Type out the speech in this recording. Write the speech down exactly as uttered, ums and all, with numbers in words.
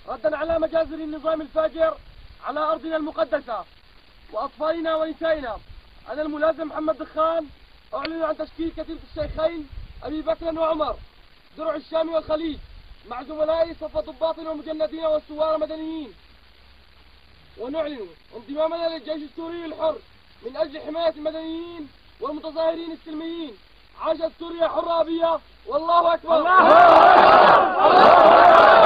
ردا على مجازر النظام الفاجر على أرضنا المقدسة وأطفالنا ونسائنا. أنا الملازم محمد دخان أعلن عن تشكيل كتيبة الشيخين أبي بكر وعمر درع الشام والخليج مع زملائي صف ضباط ومجندين والثوار مدنيين، ونعلن انضمامنا للجيش السوري الحر من أجل حماية المدنيين والمتظاهرين السلميين. عاشت سوريا حرة أبية، والله أكبر. الله أكبر.